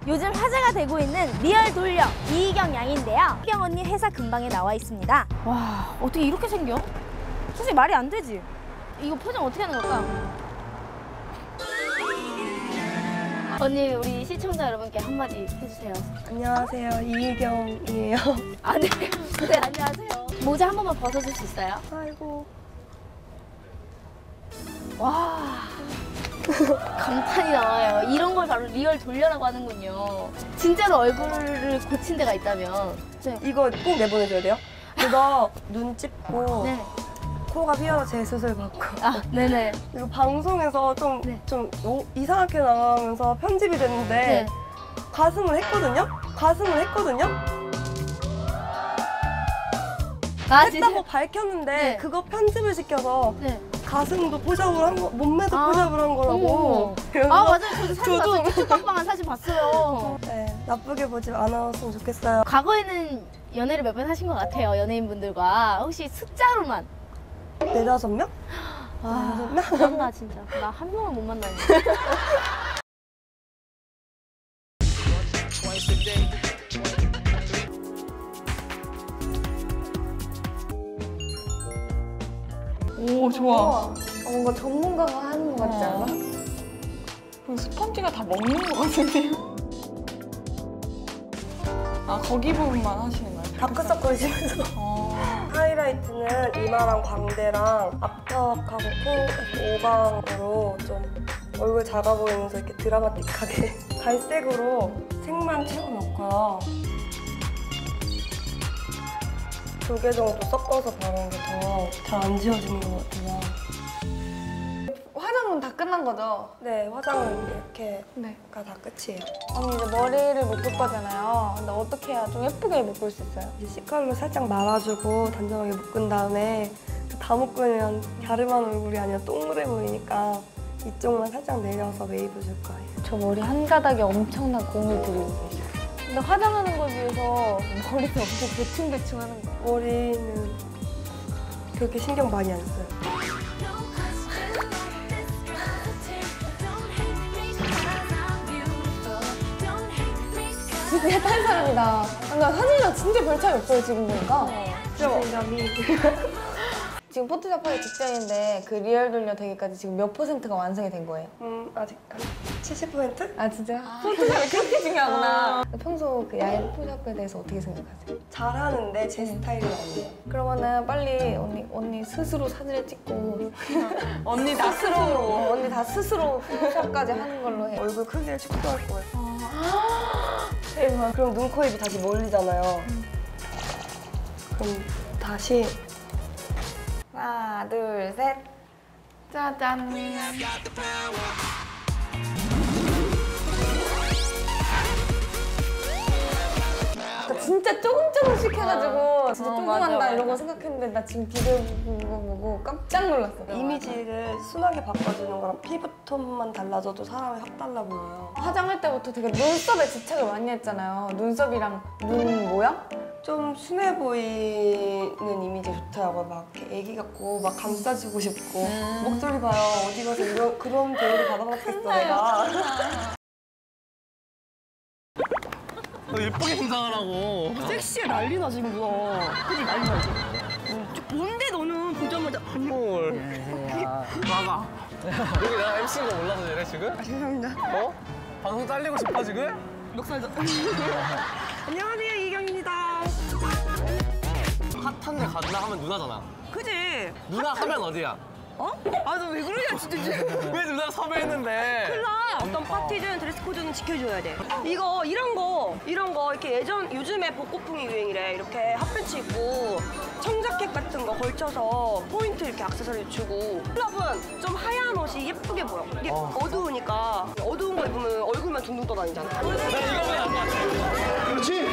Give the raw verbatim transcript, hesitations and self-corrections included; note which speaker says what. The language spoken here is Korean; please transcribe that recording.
Speaker 1: 요즘 화제가 되고 있는 리얼 돌려 이희경 양인데요. 이희경 언니 회사 근방에 나와 있습니다. 와, 어떻게 이렇게 생겨? 사실 말이 안 되지. 이거 포장 어떻게 하는 걸까? 언니, 우리 시청자 여러분께 한마디 해주세요.
Speaker 2: 안녕하세요, 이희경이에요.
Speaker 1: 아, 네. 네, 안녕하세요. 모자 한 번만 벗어줄 수 있어요?
Speaker 2: 아이고.
Speaker 1: 와, 감탄이 나와요. 이런 걸 바로 리얼 돌려라고 하는군요. 진짜로 얼굴을 고친 데가 있다면.
Speaker 2: 네. 이거 꼭 내보내줘야 돼요? 이거 눈 찝고
Speaker 1: 네.
Speaker 2: 코가 휘어서 재수술 받고.
Speaker 1: 아, 네네.
Speaker 2: 이거 방송에서 좀,
Speaker 1: 네.
Speaker 2: 좀 이상하게 나가면서 편집이 됐는데
Speaker 1: 네.
Speaker 2: 가슴을 했거든요? 가슴을 했거든요?
Speaker 1: 아,
Speaker 2: 했다고
Speaker 1: 진짜?
Speaker 2: 밝혔는데
Speaker 1: 네.
Speaker 2: 그거 편집을 시켜서
Speaker 1: 네.
Speaker 2: 가슴도 포장을 한 거, 몸매도
Speaker 1: 아.
Speaker 2: 포장을 한 거라고.
Speaker 1: 아, 맞아요. 저도 사진
Speaker 2: 저도.
Speaker 1: 봤어요. 쭈쭈빵빵한 사진 봤어요.
Speaker 2: 네, 나쁘게 보지 않았으면 좋겠어요.
Speaker 1: 과거에는 연애를 몇 번 하신 것 같아요. 연예인분들과. 혹시 숫자로만.
Speaker 2: 네다섯 명?
Speaker 1: 아, 만나 진짜. 나 한 명을 못 만나네.
Speaker 3: 오, 좋아.
Speaker 4: 어, 뭔가 전문가가 하는 것 같지 않아?
Speaker 3: 그 스펀지가 다 먹는 것 같은데요? 아, 거기 부분만 하시는 거예요?
Speaker 2: 다크서클 심해서.
Speaker 3: 어.
Speaker 2: 하이라이트는 이마랑 광대랑 앞턱하고 코, 오방으로 좀 얼굴 작아 보이면서 이렇게 드라마틱하게 갈색으로 색만 채워 놓고요. 두 개 정도 섞어서 바르는 게 더 잘 안 지워지는 것 같아요.
Speaker 4: 화장은 다 끝난 거죠?
Speaker 2: 네, 화장은 이렇게가
Speaker 4: 네.
Speaker 2: 다 끝이에요.
Speaker 4: 언니 이제 머리를 묶을 거잖아요. 근데 어떻게 해야 좀 예쁘게 묶을 수 있어요?
Speaker 2: 이제 C컬로 살짝 말아주고 단정하게 묶은 다음에 다 묶으면 갸름한 얼굴이 아니라 동그래 보이니까 이쪽만 살짝 내려서 웨이브 줄 거예요.
Speaker 4: 저 머리 한 가닥에 엄청난 공을 들이고 계세요. 근데 화장하는 걸 위해서 머리를 엄청 대충대충 하는 거예요.
Speaker 2: 머리는 그렇게 신경 많이 안 써요.
Speaker 4: 진짜 딴 사람이다. 나 사진이랑 진짜 별 차이 없어요, 지금 보니까.
Speaker 2: 자신감이.
Speaker 4: 지금 포토샵 하기 직전인데 그 리얼 돌려 되기까지 지금 몇 퍼센트가 완성이 된 거예요?
Speaker 2: 음, 아직 한 칠십 퍼센트?
Speaker 4: 아 진짜? 포토샵이 그렇게 중요하구나. 평소 그 야인 포토샵에 대해서 어떻게 생각하세요?
Speaker 2: 잘하는데 제 스타일은 아니에요.
Speaker 4: 그러면은 빨리 언니 언니 스스로 사진을 찍고
Speaker 3: 언니 나
Speaker 4: 스스로 언니 다 스스로 포토샵까지 하는 걸로 해.
Speaker 2: 얼굴 크기를 축소할 거예요.
Speaker 4: 대박.
Speaker 2: 그럼 눈, 코, 입이 다시 몰리잖아요. 그럼 다시
Speaker 4: 하나, 둘, 셋. 짜잔. 아까 진짜 조금 조금씩 해가지고 진짜
Speaker 3: 어,
Speaker 4: 뚱뚱한다
Speaker 3: 맞아,
Speaker 4: 이러고
Speaker 3: 맞아.
Speaker 4: 생각했는데 나 지금 비디오 보고 보고 깜짝 놀랐어.
Speaker 2: 이미지를 순하게 바꿔주는 거랑 피부톤만 달라져도 사람이 확 달라 보여요.
Speaker 4: 화장할 때부터 되게 눈썹에 집착을 많이 했잖아요. 눈썹이랑 눈 모양?
Speaker 2: 좀 순해 보이는 이미지 좋더라고요. 막 이렇게 애기 같고 막 감싸주고 싶고
Speaker 3: 음.
Speaker 2: 목소리 봐요. 어디 가서 이런 그런 배우를 받아먹겠어 내가.
Speaker 5: 너 예쁘게 등장하라고.
Speaker 6: 섹시해 난리나 지금 누나. 그지 난리나지. 뭔데 너는 보자마자
Speaker 5: 헐. 나가. 여기 내가 엠씨인 거 몰라서 이래 지금?
Speaker 6: 아, 죄송합니다.
Speaker 5: 어? 방송 잘리고 싶어 지금?
Speaker 6: 멱살도. 안녕하세요 이경입니다.
Speaker 5: 핫한데 가나 하면 누나잖아.
Speaker 6: 그지?
Speaker 5: 누나 하면 어디야?
Speaker 6: 어? 아 너 왜 그러냐 진짜.
Speaker 5: 왜 누나 섭외했는데?
Speaker 6: 큰일 나. 어떤 파티든 드레스 코드는 지켜줘야 돼. 이거 이런 거 이런 거 이렇게 예전 요즘에 벚꽃풍이 유행이래. 이렇게 핫팬츠 입고 청자켓 같은 거 걸쳐서 포인트 이렇게 액세서리 주고. 클럽은 좀 하얀 옷이 예쁘게 보여. 이게
Speaker 5: 어.
Speaker 6: 어두우니까 어두운 거 입으면 얼굴만 둥둥 떠다니잖아.
Speaker 5: 나 이거 왜안 맞지?
Speaker 7: 그렇지.